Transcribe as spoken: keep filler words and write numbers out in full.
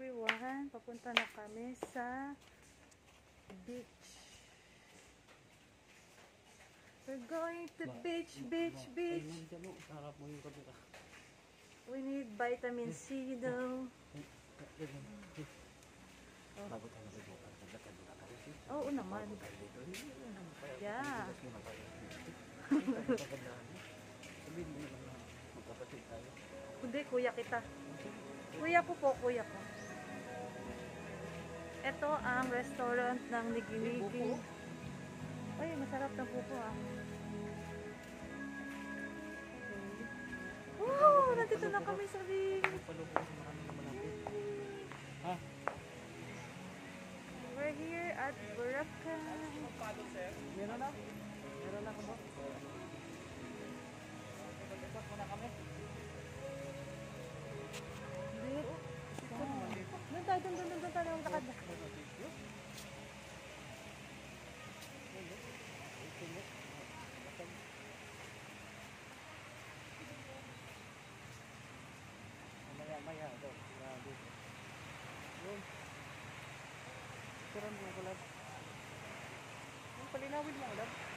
everyone, papunta na kami sa beach. We're going to beach, beach, beach. We need vitamin C, though. Oo naman. Yeah. Hindi, kuya kita. Kuya ko po, kuya ko. Ito ang restaurant ng Nigi-Nigi. Ay, masarap na pupo ah. Wow, nandito na kami sa beach. We're here at Boracay. Meron na? Meron na ako ba? Ikot muna kami. Doon tayo, doon, doon, doon, doon tayo, doon tayo. Maya-maya, doon. Yun. Kiran mo ko, lab. Yung palinawin mo, lab.